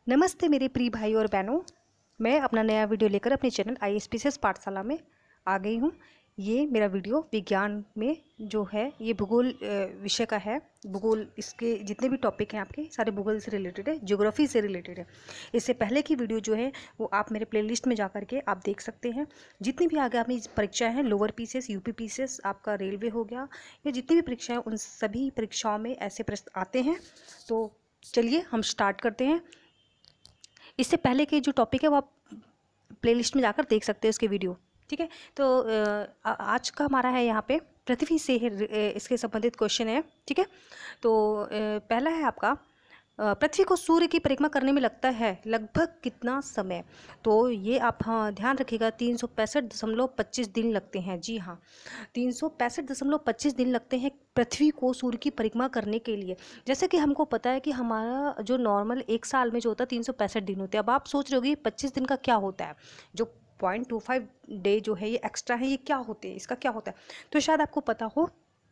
नमस्ते मेरे प्रिय भाई और बहनों। मैं अपना नया वीडियो लेकर अपने चैनल आईएसपीसीएस पाठशाला में आ गई हूँ। ये मेरा वीडियो विज्ञान में जो है ये भूगोल विषय का है। भूगोल, इसके जितने भी टॉपिक हैं आपके सारे भूगोल से रिलेटेड है, ज्योग्राफी से रिलेटेड है। इससे पहले की वीडियो जो है वो आप मेरे प्लेलिस्ट में जा करके आप देख सकते हैं। जितनी भी आगामी परीक्षाएँ हैं, लोअर पीसीएस, यूपी पीसीएस, आपका रेलवे हो गया, या जितनी भी परीक्षाएँ, उन सभी परीक्षाओं में ऐसे प्रश्न आते हैं। तो चलिए हम स्टार्ट करते हैं। इससे पहले के जो टॉपिक है वो आप प्लेलिस्ट में जाकर देख सकते हैं उसके वीडियो, ठीक है। तो आज का हमारा है यहाँ पे पृथ्वी से इसके संबंधित क्वेश्चन है, ठीक है। तो पहला है आपका, पृथ्वी को सूर्य की परिक्रमा करने में लगता है लगभग कितना समय। तो ये आप ध्यान रखिएगा, 365.25 दिन लगते हैं। जी हाँ, 365.25 दिन लगते हैं पृथ्वी को सूर्य की परिक्रमा करने के लिए। जैसे कि हमको पता है कि हमारा जो नॉर्मल एक साल में जो होता है 365 दिन होते हैं। अब आप सोच रहे होगे 25 दिन का क्या होता है, जो 0.25 डे जो है ये एक्स्ट्रा है, ये क्या होते हैं, इसका क्या होता है। तो शायद आपको पता हो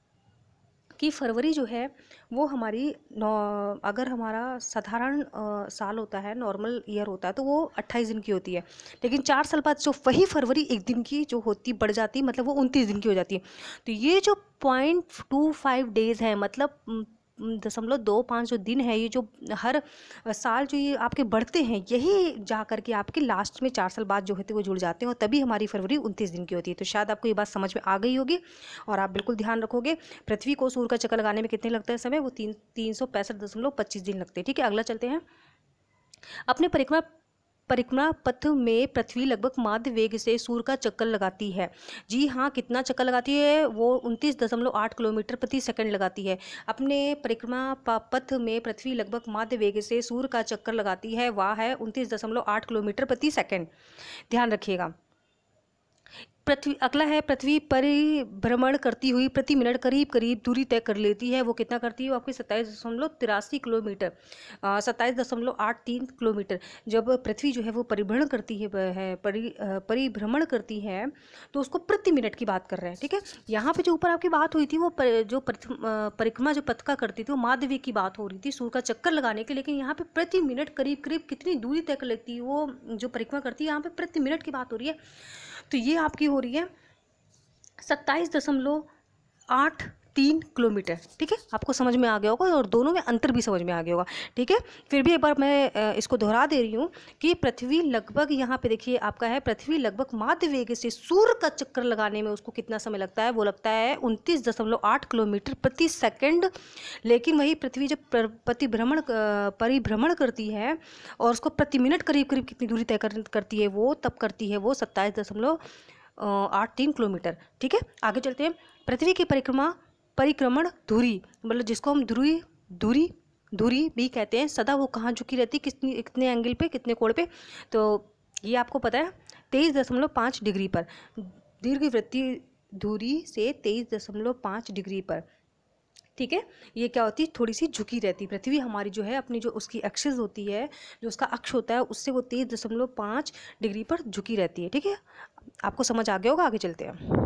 कि फरवरी जो है वो हमारी अगर हमारा साधारण साल होता है, नॉर्मल ईयर होता है, तो वो 28 दिन की होती है। लेकिन 4 साल बाद जो वही फरवरी एक दिन की जो होती बढ़ जाती, मतलब वो 29 दिन की हो जाती है। तो ये जो 0.25 डेज़ है, मतलब 0.25 जो दिन है, ये जो हर साल जो ये आपके बढ़ते हैं, यही जा करके आपके लास्ट में 4 साल बाद जो होते हैं वो जुड़ जाते हैं, और तभी हमारी फरवरी 29 दिन की होती है। तो शायद आपको ये बात समझ में आ गई होगी और आप बिल्कुल ध्यान रखोगे। पृथ्वी को सूर्य का चक्कर लगाने में कितने लगता है समय, वो 365.25 दिन लगते हैं, ठीक है। अगला चलते हैं। अपने परिक्रमा पथ में पृथ्वी लगभग माध्य वेग से सूर्य का चक्कर लगाती है। जी हाँ, कितना चक्कर लगाती है, वो 29.8 किलोमीटर प्रति सेकंड लगाती है। अपने परिक्रमा पथ में पृथ्वी लगभग माध्य वेग से सूर्य का चक्कर लगाती है, वह है 29.8 किलोमीटर प्रति सेकंड। ध्यान रखिएगा। अगला है, पृथ्वी परिभ्रमण करती हुई प्रति मिनट करीब करीब दूरी तय कर लेती है। वो कितना करती है, वो आपकी 27.83 किलोमीटर, 27.83 किलोमीटर। जब पृथ्वी जो है वो परिभ्रमण करती है, परिभ्रमण करती है, तो उसको प्रति मिनट की बात कर रहे हैं, ठीक है। यहाँ पे जो ऊपर आपकी बात हुई थी वो जो परिक्रमा जो पथ का करती थी वो माध्य वेग की बात हो रही थी सूर्य का चक्कर लगाने की। लेकिन यहाँ पे प्रति मिनट करीब करीब कितनी दूरी तय कर लेती है वो जो परिक्रमा करती है, यहाँ पे प्रति मिनट की बात हो रही है। तो ये आपकी हो रही है 27.83 किलोमीटर, ठीक है। आपको समझ में आ गया होगा और दोनों में अंतर भी समझ में आ गया होगा, ठीक है। फिर भी एक बार मैं इसको दोहरा दे रही हूँ कि पृथ्वी लगभग, यहाँ पे देखिए आपका है, पृथ्वी लगभग माध्य वेग से सूर्य का चक्कर लगाने में उसको कितना समय लगता है, वो लगता है 29.8 किलोमीटर प्रति सेकंड। लेकिन वही पृथ्वी जब परिभ्रमण करती है और उसको प्रति मिनट करीब करीब कितनी दूरी तय करती है, वो तब करती है वो 27.83 किलोमीटर, ठीक है। आगे चलते हैं। पृथ्वी की परिक्रमण धुरी, मतलब जिसको हम धुरी भी कहते हैं, सदा वो कहाँ झुकी रहती, कितने एंगल पे, कितने कोण पे। तो ये आपको पता है 23.5 डिग्री पर, दीर्घवृत्तीय धुरी से 23.5 डिग्री पर, ठीक है। ये क्या होती है, थोड़ी सी झुकी रहती पृथ्वी हमारी जो है, अपनी जो उसकी एक्सिस होती है, जो उसका अक्ष होता है, उससे वो 23.5 डिग्री पर झुकी रहती है, ठीक है। आपको समझ आ गया होगा। आगे चलते हैं।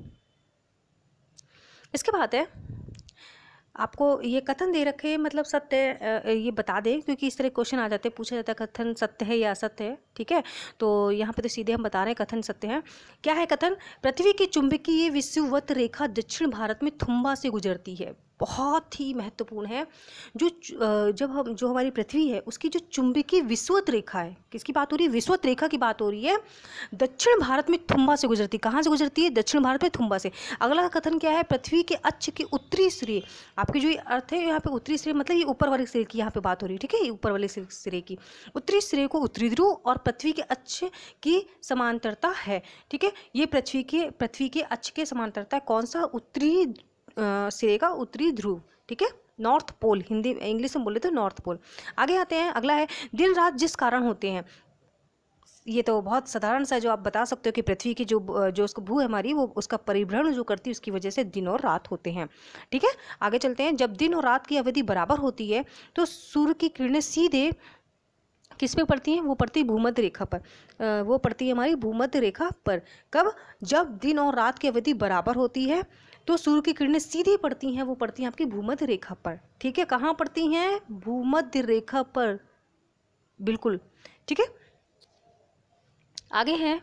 इसके बाद है, आपको ये कथन दे रखे, मतलब सत्य, ये बता दें, क्योंकि इस तरह क्वेश्चन आ जाते हैं, पूछा जाता है कथन सत्य है या असत्य है, ठीक है। तो यहाँ पे तो सीधे हम बता रहे हैं कथन सत्य है। क्या है कथन, पृथ्वी की चुंबकीय विषुवत रेखा दक्षिण भारत में थुम्बा से गुजरती है। बहुत ही महत्वपूर्ण है। जो हमारी पृथ्वी है उसकी जो चुंबकीय विषुवत रेखा है, किसकी बात हो रही है, विषुवत रेखा की बात हो रही है, दक्षिण भारत में थुम्बा से गुजरती है। कहाँ से गुजरती है, दक्षिण भारत में थुम्बा से। अगला कथन क्या है, पृथ्वी के अक्ष के उत्तरी सिरे, आपकी जो अर्थ है यहाँ पे उत्तरी सिरे, मतलब ये ऊपर वाले सिरे की यहाँ पे बात हो रही है, ठीक है। ऊपर वाले सिरे की, उत्तरी सिरे को उत्तरी ध्रुव और पृथ्वी के अक्ष की समांतरता है, ठीक है। ये पृथ्वी के अक्ष के समांतरता है। कौन सा, उत्तरी सिरे का उत्तरी ध्रुव, ठीक है, नॉर्थ पोल, हिंदी इंग्लिश में बोले तो नॉर्थ पोल। आगे आते हैं। अगला है, दिन रात जिस कारण होते हैं। ये तो बहुत साधारण सा, जो आप बता सकते हो कि पृथ्वी की जो उसको भू है हमारी, वो उसका परिभ्रमण जो करती है, उसकी वजह से दिन और रात होते हैं, ठीक है। आगे चलते हैं। जब दिन और रात की अवधि बराबर होती है तो सूर्य की किरणें सीधे किस पे पड़ती हैं, वो पड़ती है भूमध्य रेखा पर, वो पड़ती है हमारी भूमध्य रेखा पर। कब, जब दिन और रात की अवधि बराबर होती है तो सूर्य की किरणें सीधी पड़ती हैं, वो पड़ती हैं आपकी भूमध्य रेखा पर, ठीक है। कहाँ पड़ती हैं, भूमध्य रेखा पर, बिल्कुल, ठीक है। आगे है,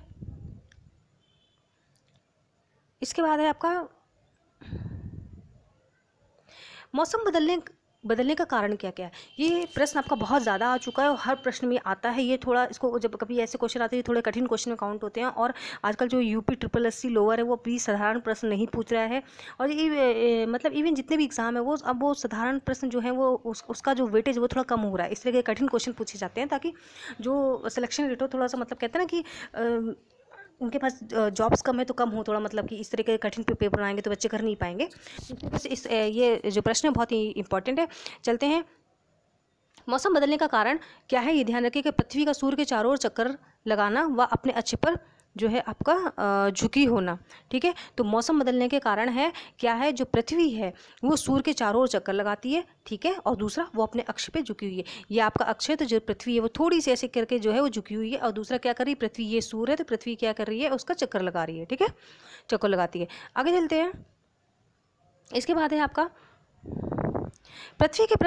इसके बाद है आपका मौसम बदलने का कारण क्या क्या है। ये प्रश्न आपका बहुत ज़्यादा आ चुका है और हर प्रश्न में आता है ये। थोड़ा इसको जब कभी ऐसे क्वेश्चन आते हैं थोड़े कठिन क्वेश्चन में काउंट होते हैं, और आजकल जो यूपी SSSC लोअर है वो भी साधारण प्रश्न नहीं पूछ रहा है, और ये मतलब इवन जितने भी एग्जाम है वो अब वो साधारण प्रश्न जो है वो उसका जो वेटेज वो थोड़ा कम हो रहा है। इस तरह के कठिन क्वेश्चन पूछे जाते हैं ताकि जो सिलेक्शन रेट हो थोड़ा सा, मतलब कहते हैं ना कि उनके पास जॉब्स कम है तो कम हो थोड़ा, मतलब कि इस तरह के कठिन पेपर बनाएंगे तो बच्चे कर नहीं पाएंगे। इस ये जो प्रश्न है बहुत ही इंपॉर्टेंट है। चलते हैं, मौसम बदलने का कारण क्या है। ये ध्यान रखिए कि पृथ्वी का सूर्य के चारों ओर चक्कर लगाना व अपने अक्ष पर जो है आपका झुकी होना, ठीक है। तो मौसम बदलने के कारण है क्या है, जो पृथ्वी है वो सूर्य के चारों ओर चक्कर लगाती है, ठीक है, और दूसरा वो अपने अक्ष पे झुकी हुई है। ये आपका अक्ष है, तो जो पृथ्वी है वो थोड़ी सी ऐसे करके जो है वो झुकी हुई है, और दूसरा क्या कर रही है, पृथ्वी ये सूर्य है तो पृथ्वी क्या कर रही है, उसका चक्कर लगा रही है, ठीक है, चक्कर लगाती है। आगे चलते हैं, इसके बाद है आपका पृथ्वी के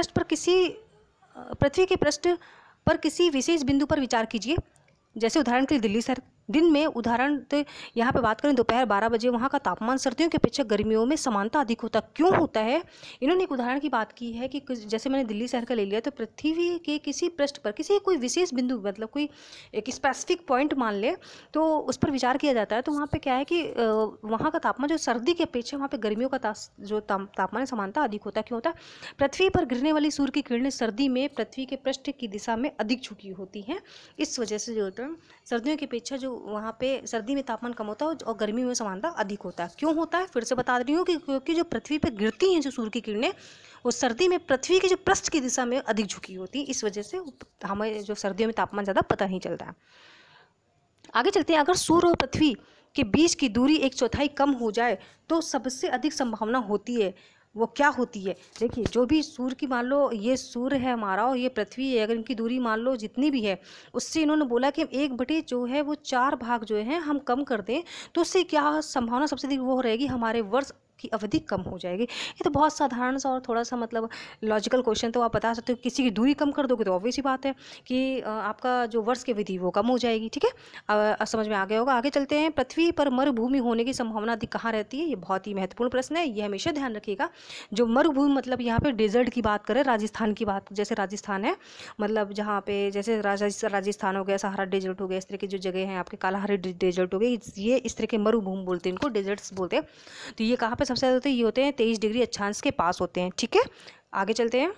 पृष्ठ पर किसी विशेष बिंदु पर विचार कीजिए। जैसे उदाहरण के लिए दिल्ली शहर, दिन में उदाहरण तो यहाँ पे बात करें दोपहर 12 बजे वहाँ का तापमान सर्दियों की अपेक्षा गर्मियों में समानता अधिक होता, क्यों होता है। इन्होंने एक उदाहरण की बात की है कि जैसे मैंने दिल्ली शहर का ले लिया, तो पृथ्वी के किसी पृष्ठ पर किसी कोई विशेष बिंदु, मतलब कोई एक स्पेसिफिक पॉइंट मान ले, तो उस पर विचार किया जाता है। तो वहाँ पर क्या है कि वहाँ का तापमान जो सर्दी की अपेक्षा वहाँ पर गर्मियों का जो तापमान समानता अधिक होता है। क्यों होता है, पृथ्वी पर गिरने वाली सूर्य की किरणें सर्दी में पृथ्वी के पृष्ठ की दिशा में अधिक झुकी होती हैं। इस वजह से जो होता है सर्दियों की अपेक्षा जो वहाँ पे सर्दी में तापमान कम होता है और गर्मी में समानता अधिक होता है। क्यों होता है, फिर से बता रही हूँ कि क्योंकि जो पृथ्वी पे गिरती हैं जो सूर्य की किरणें, वो सर्दी में पृथ्वी के जो पृष्ठ की दिशा में अधिक झुकी होती है। इस वजह से हमें जो सर्दियों में तापमान ज़्यादा पता नहीं चलता है। आगे चलते हैं, अगर सूर्य और पृथ्वी के बीच की दूरी 1/4 कम हो जाए तो सबसे अधिक संभावना होती है, वो क्या होती है। देखिए, जो भी सूर्य की, मान लो ये सूर्य है हमारा और ये पृथ्वी है, अगर इनकी दूरी मान लो जितनी भी है, उससे इन्होंने बोला कि 1 जो है वो 4 भाग जो है हम कम कर दें, तो उससे क्या संभावना सबसे अधिक वो रहेगी, हमारे वर्ष की अवधि कम हो जाएगी। ये तो बहुत साधारण सा और थोड़ा सा मतलब लॉजिकल क्वेश्चन, तो आप बता सकते हो किसी की दूरी कम कर दोगे तो ऑब्वियस ही बात है कि आपका जो वर्ष की अवधि वो कम हो जाएगी, ठीक है। अब समझ में आ गया होगा। आगे चलते हैं, पृथ्वी पर मरुभूमि होने की संभावना अधिक कहाँ रहती है। ये बहुत ही महत्वपूर्ण प्रश्न है, ये हमेशा ध्यान रखिएगा। जो मरुभूमि मतलब यहाँ पे डेजर्ट की बात करें, राजस्थान की बात, जैसे राजस्थान है, मतलब जहाँ पे जैसे राजस्थान हो गया, सहारा डेजर्ट हो गया, इस तरह की जो जगह हैं आपके, कालाहारी डेजर्ट हो गई, ये इस तरह के मरुभूमि बोलते हैं, इनको डेजर्ट्स बोलते हैं। तो ये कहाँ पे सबसे ज़्यादा होते हैं, ये होते हैं 23 डिग्री अक्षांश के पास होते हैं, ठीक है। आगे चलते हैं,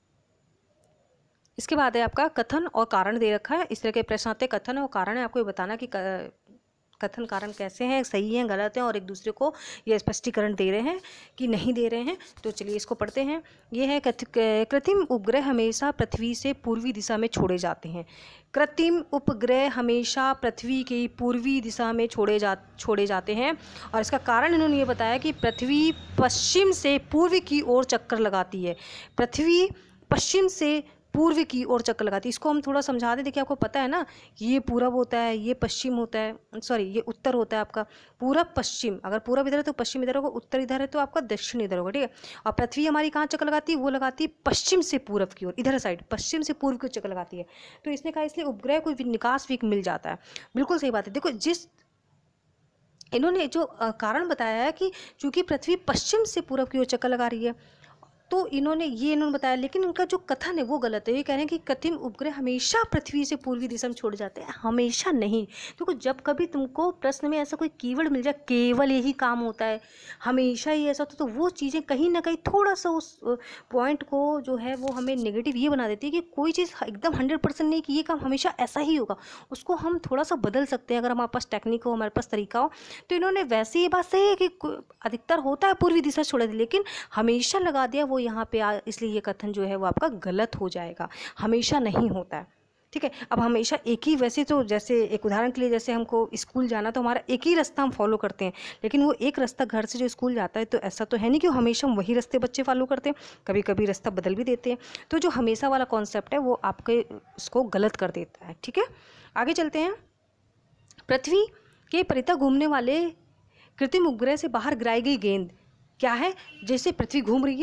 इसके बाद है आपका कथन और कारण दे रखा है। इस तरह के प्रश्न आते हैं, कथन और कारण है, आपको ये बताना कि कथन कारण कैसे हैं, सही हैं, गलत हैं, और एक दूसरे को ये स्पष्टीकरण दे रहे हैं कि नहीं दे रहे हैं। तो चलिए इसको पढ़ते हैं। ये है कृत्रिम उपग्रह हमेशा पृथ्वी से पूर्वी दिशा में छोड़े जाते हैं। कृत्रिम उपग्रह हमेशा पृथ्वी की पूर्वी दिशा में छोड़े जाते हैं, और इसका कारण इन्होंने ये बताया कि पृथ्वी पश्चिम से पूर्व की ओर चक्कर लगाती है। पृथ्वी पश्चिम से पूर्व की ओर चक्कर लगाती है। इसको हम थोड़ा समझा दें। देखिए, आपको पता है ना, ये पूरब होता है, ये पश्चिम होता है, सॉरी ये उत्तर होता है आपका, पूरब पश्चिम। अगर पूरब इधर है तो पश्चिम इधर होगा, उत्तर इधर है तो आपका दक्षिण इधर होगा, ठीक है। और पृथ्वी हमारी कहाँ चक्कर लगाती है, वो लगाती है पश्चिम से पूरब की ओर, इधर साइड पश्चिम से पूर्व की ओर चक्कर लगाती है। तो इसने कहा इसलिए उपग्रह को निकास भी मिल जाता है। बिल्कुल सही बात है। देखो, जिस इन्होंने जो कारण बताया है कि चूंकि पृथ्वी पश्चिम से पूरब की ओर चक्कर लगा रही है, तो इन्होंने बताया, लेकिन उनका जो कथन है वो गलत है। ये कह रहे हैं कि कृत्रिम उपग्रह हमेशा पृथ्वी से पूर्वी दिशा में छोड़ जाते हैं, हमेशा नहीं। क्योंकि जब कभी तुमको प्रश्न में ऐसा कोई कीवर्ड मिल जाए, केवल यही काम होता है, हमेशा ही ऐसा होता है, तो वो चीज़ें कहीं ना कहीं थोड़ा सा उस पॉइंट को जो है वो हमें नेगेटिव ये बना देती है कि कोई चीज़ एकदम 100% नहीं कि ये काम हमेशा ऐसा ही होगा, उसको हम थोड़ा सा बदल सकते हैं अगर हमारे पास टेक्निक हो, हमारे पास तरीका हो। तो इन्होंने वैसे ये बात सही है कि अधिकतर होता है पूर्वी दिशा छोड़ दी, लेकिन हमेशा लगा दिया वो यहाँ पे, इसलिए ये कथन जो है वो आपका गलत हो जाएगा, हमेशा नहीं होता है, ठीक है। अब हमेशा एक ही, वैसे तो जैसे एक उदाहरण के लिए, जैसे हमको स्कूल जाना तो हमारा एक ही रास्ता हम फॉलो करते हैं, लेकिन वो एक रास्ता घर से जो स्कूल जाता है, तो ऐसा तो है नहीं कि हमेशा हम वही रास्ते बच्चे फॉलो करते हैं, कभी कभी रास्ता बदल भी देते हैं। तो जो हमेशा वाला कॉन्सेप्ट है वो आपके इसको गलत कर देता है, ठीक है। आगे चलते हैं, पृथ्वी के परितः घूमने वाले कृत्रिम उपग्रह से बाहर गिराई गई गेंद क्या है। जैसे पृथ्वी घूम रही है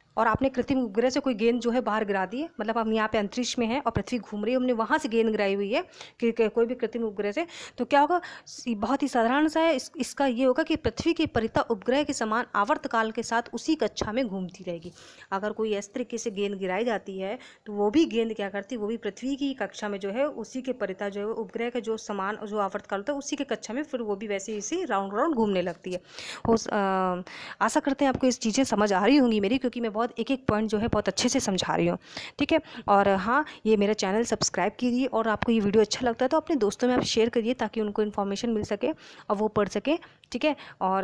और आपने कृत्रिम उपग्रह से कोई गेंद जो है बाहर गिरा दी है, मतलब हम यहाँ पे अंतरिक्ष में हैं और पृथ्वी घूम रही है, हमने वहाँ से गेंद गिराई हुई है कि कोई भी कृत्रिम उपग्रह से, तो क्या होगा, बहुत ही साधारण सा है। इसका ये होगा कि पृथ्वी की परिता उपग्रह के समान आवर्तकाल के साथ उसी कक्षा में घूमती रहेगी। अगर कोई इस तरीके से गेंद गिराई जाती है तो वो भी गेंद क्या करती है, वो भी पृथ्वी की कक्षा में जो है उसी के परिता जो है उपग्रह का जो समान जो आवर्तकाल होता है उसी के कक्षा में फिर वो भी वैसे इसी राउंड राउंड घूमने लगती है। आशा करते हैं आपको इस चीज़ें समझ आ रही होंगी मेरी, क्योंकि मैं बहुत एक एक पॉइंट जो है बहुत अच्छे से समझा रही हूँ, ठीक है। और हाँ, ये मेरा चैनल सब्सक्राइब कीजिए, और आपको ये वीडियो अच्छा लगता है तो अपने दोस्तों में आप शेयर करिए ताकि उनको इन्फॉर्मेशन मिल सके और वो पढ़ सके, ठीक है। और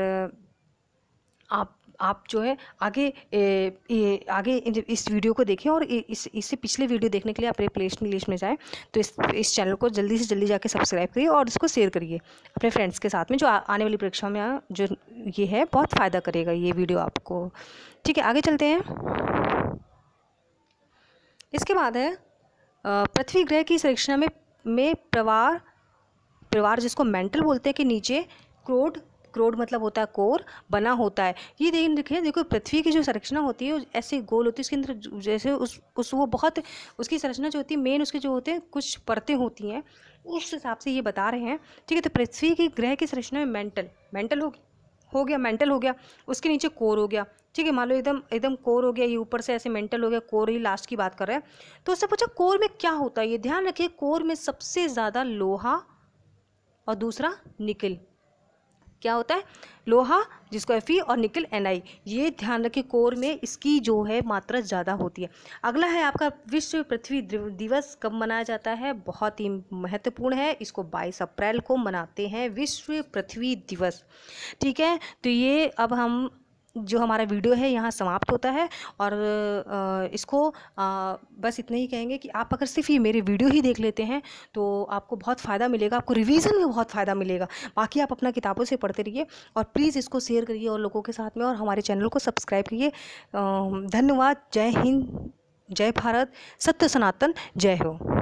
आप जो है आगे इस वीडियो को देखें, और इससे पिछले वीडियो देखने के लिए आप प्ले लिस्ट में जाएं, तो इस चैनल को जल्दी से जल्दी जाके सब्सक्राइब करिए और इसको शेयर करिए अपने फ्रेंड्स के साथ में, जो आने वाली परीक्षा में जो ये है बहुत फ़ायदा करेगा ये वीडियो आपको, ठीक है। आगे चलते हैं। इसके बाद है पृथ्वी ग्रह की संरचना में प्रवार जिसको मेंटल बोलते हैं, कि नीचे क्रोड मतलब होता है कोर बना होता है। ये देखिए, देखो पृथ्वी की जो संरचना होती है ऐसे गोल होती है, उसके अंदर जैसे उस वो बहुत उसकी संरचना जो होती है मेन उसके जो होते हैं कुछ परतें होती हैं, उस हिसाब से ये बता रहे हैं, ठीक है। तो पृथ्वी की ग्रह की संरचना में मेंटल हो गया, उसके नीचे कोर हो गया, ठीक है। मान लो एकदम कोर हो गया, ये ऊपर से ऐसे मेंटल हो गया, कोर ही लास्ट की बात कर रहे हैं। तो उससे पूछा कोर में क्या होता है, ये ध्यान रखिए, कोर में सबसे ज़्यादा लोहा और दूसरा निकल, क्या होता है, लोहा जिसको Fe और निकल Na, ये ध्यान रखिए कोर में इसकी जो है मात्रा ज़्यादा होती है। अगला है आपका विश्व पृथ्वी दिवस कब मनाया जाता है, बहुत ही महत्वपूर्ण है, इसको 22 अप्रैल को मनाते हैं विश्व पृथ्वी दिवस, ठीक है। तो ये अब हम जो हमारा वीडियो है यहाँ समाप्त होता है, और इसको बस इतना ही कहेंगे कि आप अगर सिर्फ ये मेरे वीडियो ही देख लेते हैं तो आपको बहुत फ़ायदा मिलेगा, आपको रिवीजन में बहुत फ़ायदा मिलेगा। बाकी आप अपना किताबों से पढ़ते रहिए, और प्लीज़ इसको शेयर करिए और लोगों के साथ में, और हमारे चैनल को सब्सक्राइब करिए। धन्यवाद। जय हिंद, जय भारत, सत्य सनातन, जय हो।